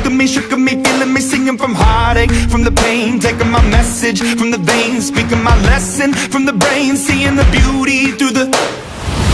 of me, feeling me, singing from heartache, from the pain, taking my message from the veins, speaking my lesson from the brain, seeing the beauty through the